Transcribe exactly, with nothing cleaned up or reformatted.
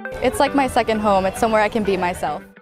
It's like my second home. It's somewhere I can be myself.